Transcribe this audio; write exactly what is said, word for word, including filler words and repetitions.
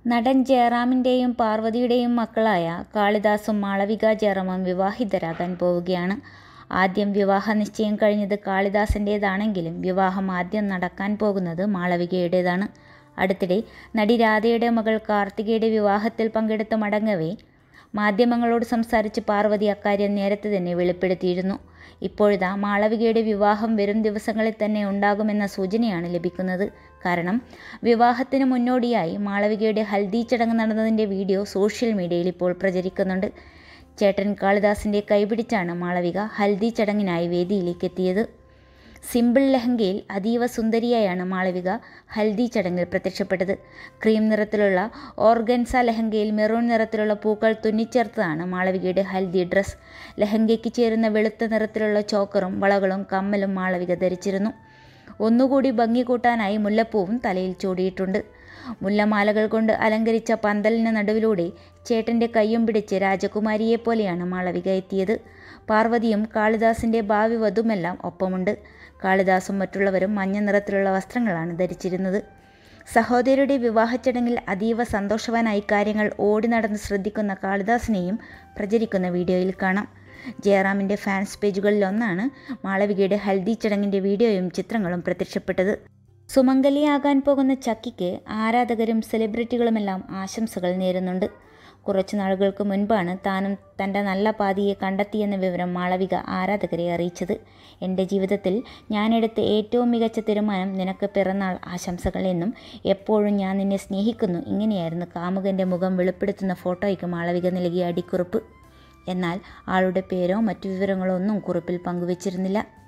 നടൻ ജയറാമിൻ്റെയും പാർവതിയുടെയും മക്കളായ കാളിദാസും മാളവിക ജയറാമും വിവാഹിതരാകാൻ പോവുകയാണ്. ആദ്യം വിവാഹ നിശ്ചയം കഴിഞ്ഞത് കാളിദാസിൻ്റേതാണെങ്കിലും വിവാഹം ആദ്യം നടക്കാൻ പോകുന്നത് മാളവികയുടേതാണ്. അടുത്തിടെ നടി രാധയുടെ മകൾ കാർത്തികയുടെ വിവാഹത്തിൽ പങ്കെടുത്ത് മടങ്ങവേ മാധ്യമങ്ങളോട് സംസാരിച്ച് പാർവതി അക്കാര്യം നേരത്തെ തന്നെ വെളിപ്പെടുത്തിയിരുന്നു. ഇപ്പോഴിതാ മാളവികയുടെ വിവാഹം വരും ദിവസങ്ങളിൽ തന്നെ ഉണ്ടാകുമെന്ന സൂചനയാണ് ലഭിക്കുന്നത്. കാരണം വിവാഹത്തിന് മുന്നോടിയായി മാളവികയുടെ ഹൽദി ചടങ്ങ് നടന്നതിൻ്റെ വീഡിയോ സോഷ്യൽ മീഡിയയിൽ ഇപ്പോൾ പ്രചരിക്കുന്നുണ്ട്. ചേട്ടൻ കാളിദാസിൻ്റെ കൈപിടിച്ചാണ് മാളവിക ഹൽദി ചടങ്ങിനായി വേദിയിലേക്ക് എത്തിയത്. സിമ്പിൾ ലെഹങ്കയിൽ അതീവ സുന്ദരിയായാണ് മാളവിക ഹൽദി ചടങ്ങിൽ പ്രത്യക്ഷപ്പെട്ടത്. ക്രീം നിറത്തിലുള്ള ഓർഗൻസ ലെഹങ്കയിൽ മെറൂൺ നിറത്തിലുള്ള പൂക്കൾ തുന്നിച്ചേർത്തതാണ് മാളവികയുടെ ഹൽദി ഡ്രസ്. ലെഹങ്കയ്ക്ക് ചേരുന്ന വെളുത്ത നിറത്തിലുള്ള ചോക്കറും വളകളും കമ്മലും മാളവിക ധരിച്ചിരുന്നു. ഒന്നുകൂടി ഭംഗി കൂട്ടാനായി മുല്ലപ്പൂവും തലയിൽ ചൂടിയിട്ടുണ്ട്. മുല്ലമാലകൾ കൊണ്ട് അലങ്കരിച്ച പന്തലിന് നടുവിലൂടെ ചേട്ടൻ്റെ കയ്യും പിടിച്ച് രാജകുമാരിയെപ്പോലെയാണ് മാളവിക എത്തിയത്. പാർവതിയും കാളിദാസിൻ്റെ ഭാവി വധുമെല്ലാം ഒപ്പമുണ്ട്. കാളിദാസും മറ്റുള്ളവരും മഞ്ഞ നിറത്തിലുള്ള വസ്ത്രങ്ങളാണ് ധരിച്ചിരുന്നത്. സഹോദരിയുടെ വിവാഹ ചടങ്ങിൽ അതീവ സന്തോഷവാനായി കാര്യങ്ങൾ ഓടി നടന്ന് ശ്രദ്ധിക്കുന്ന കാളിദാസിനെയും പ്രചരിക്കുന്ന വീഡിയോയിൽ കാണാം. ജയറാമിൻ്റെ ഫാൻസ് പേജുകളിലൊന്നാണ് മാളവികയുടെ ഹൽദി ചടങ്ങിൻ്റെ വീഡിയോയും ചിത്രങ്ങളും പ്രത്യക്ഷപ്പെട്ടത്. സുമംഗലിയാകാൻ പോകുന്ന ചക്കിക്ക് ആരാധകരും സെലിബ്രിറ്റികളുമെല്ലാം ആശംസകൾ നേരുന്നുണ്ട്. കുറച്ചു നാളുകൾക്ക് മുൻപാണ് താനും തൻ്റെ നല്ല പാതിയെ കണ്ടെത്തിയെന്ന വിവരം മാളവിക ആരാധകരെ അറിയിച്ചത്. എൻ്റെ ജീവിതത്തിൽ ഞാനെടുത്ത ഏറ്റവും മികച്ച തീരുമാനം നിനക്ക് പിറന്നാൾ ആശംസകൾ എന്നും എപ്പോഴും ഞാൻ നിന്നെ സ്നേഹിക്കുന്നു, ഇങ്ങനെയായിരുന്നു കാമുകൻ്റെ മുഖം വെളിപ്പെടുത്തുന്ന ഫോട്ടോയ്ക്ക് മാളവിക നൽകിയ അടിക്കുറിപ്പ്. എന്നാൽ ആളുടെ പേരോ മറ്റു വിവരങ്ങളോ ഒന്നും കുറിപ്പിൽ പങ്കുവച്ചിരുന്നില്ല.